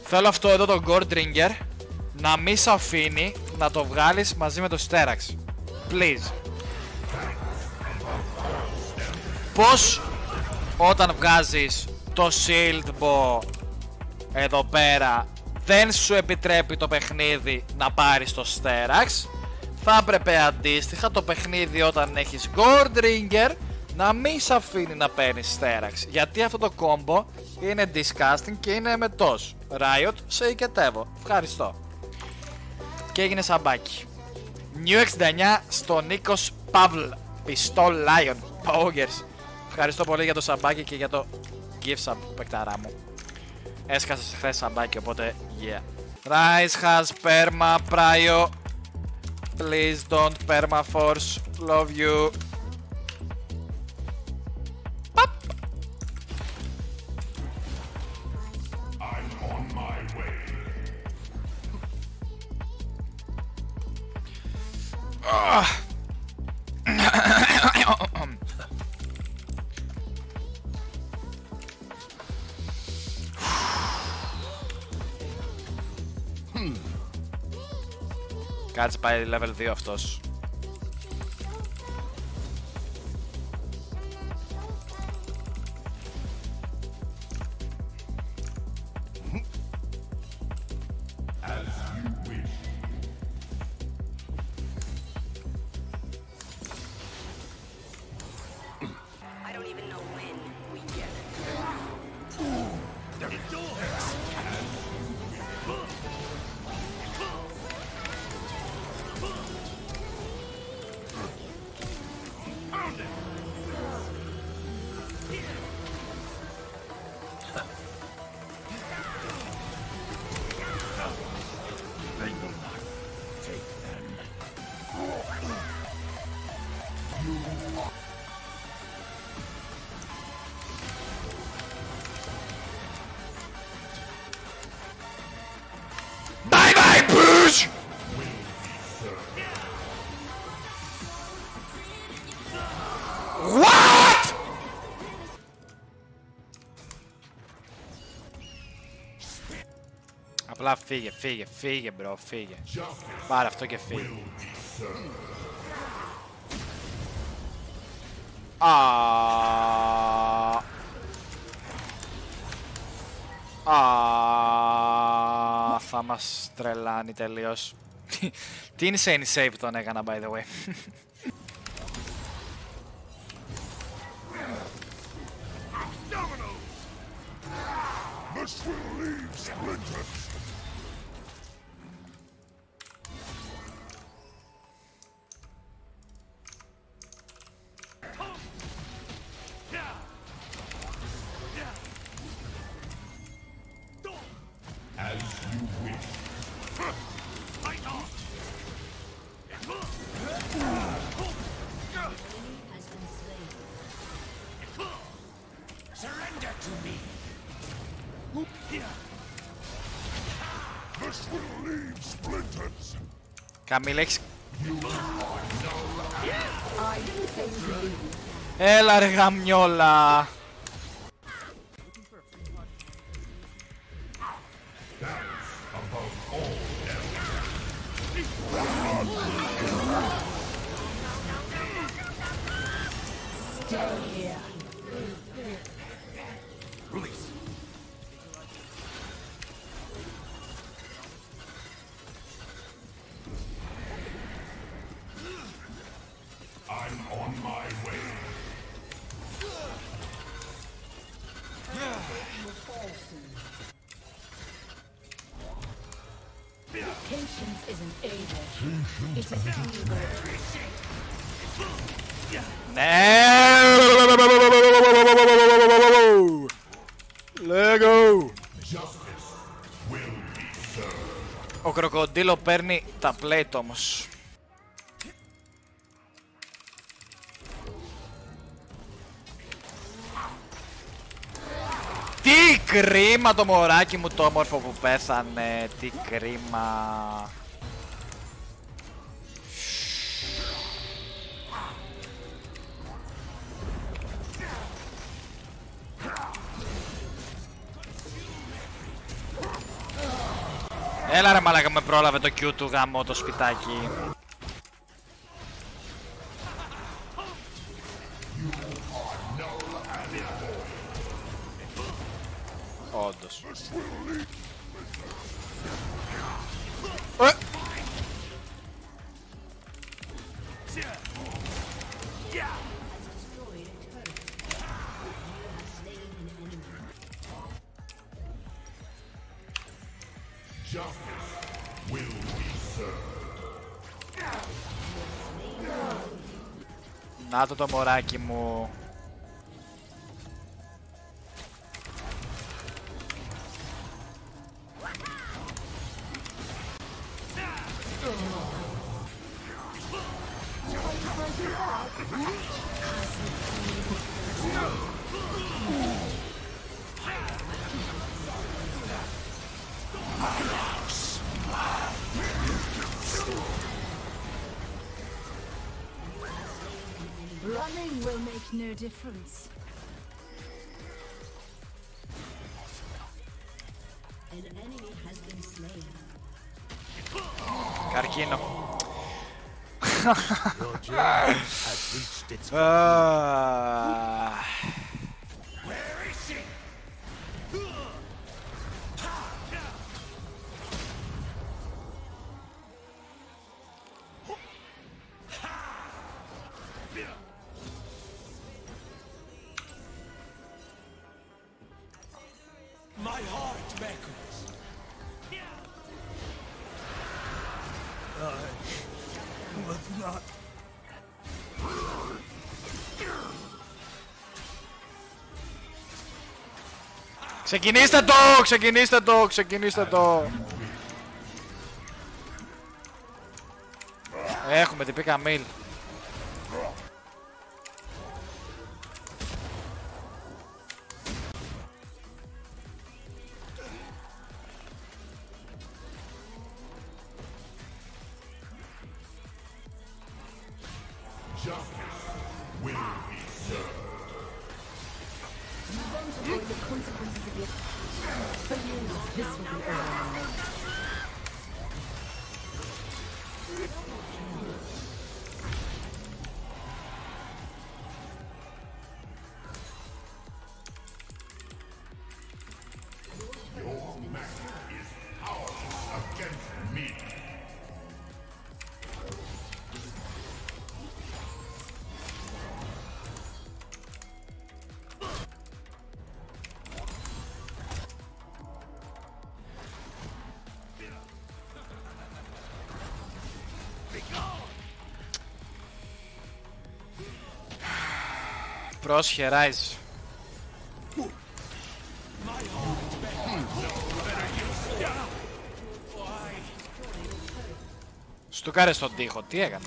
Θέλω αυτό εδώ το Gordringer να μη σ' αφήνει να το βγάλεις μαζί με το Sterak's. Please. Πώς όταν βγάζεις το Shield Bow εδώ πέρα δεν σου επιτρέπει το παιχνίδι να πάρεις το Sterak's, θα έπρεπε αντίστοιχα το παιχνίδι όταν έχεις Gordringer να μην σ' αφήνει να παίρνεις Sterak's. Γιατί αυτό το combo είναι disgusting και είναι εμετός. Riot, σε οικετεύω. Ευχαριστώ. Και έγινε σαμπάκι. New 69 στο Νίκος Παύλ. Pistol Lion. Pogers. Ευχαριστώ πολύ για το σαμπάκι και για το gift sub, παικταρά μου. Έσκασε χθες σαμπάκι, οπότε yeah. Rise has perma prio. Please don't perma force. Love you. Pop. I'm on my way. Κάτσε πάει level 2 αυτός. Bye bye, push! What? Απλά φύγε, φύγε, φύγε μπρο, φύγε. Πάρε αυτό και φύγε. Θα μας τρελάνει τελείως. Τι insane save τον έκανα by the way. This will leave splinters. As you wish. Surrender to me. This will leave splinters. Καμίλ, έχεις... Έλα ρε γαμιόλα. I'm on my way. Patience isn't able. It is able. Ναι! Λέγω! Ο κροκοντήλο παίρνει τα plate όμως. Τι κρίμα το μωράκι μου το όμορφο που πέθανε. Τι κρίμα. Έλα ρε μαλάκα, με πρόλαβε το Q του γάμο το σπιτάκι. Όντως. Να το μωράκι μου. Running will make no difference. An enemy has been slain. Καρκίνο. Your journey has reached its My heart beckons. I was not. Ξεκινήστε το! Ξεκινήστε το! Ξεκινήστε το! Έχουμε την πίκα μίλ. The consequences of your for you, this will be over. Πρόσχε, Rise. Στουκάρε στον τοίχο, τι έκανε?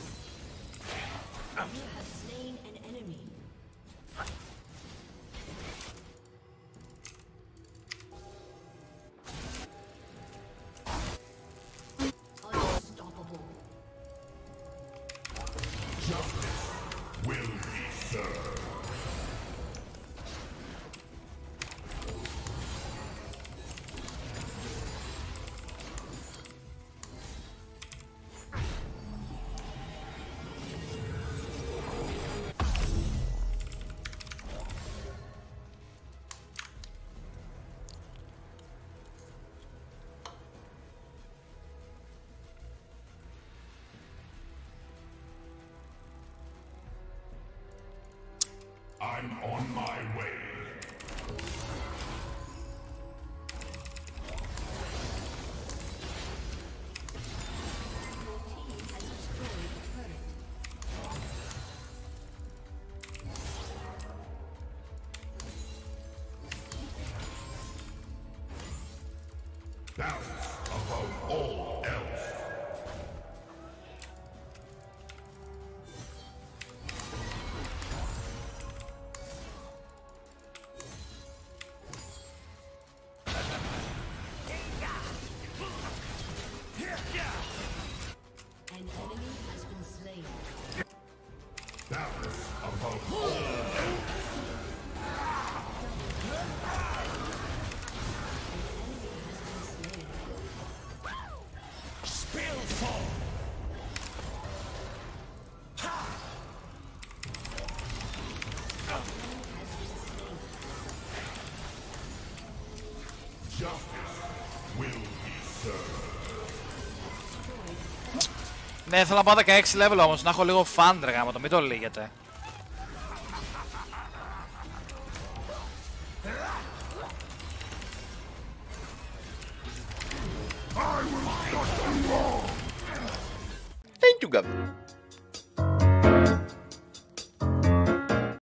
I'm on my way. Balance above all else. An enemy has been slain. Balance above all else. Ναι, θέλω να πάω 16 level όμως, να έχω λίγο fun ρε γάμο, μην το λύγετε. Thank you, Gavin.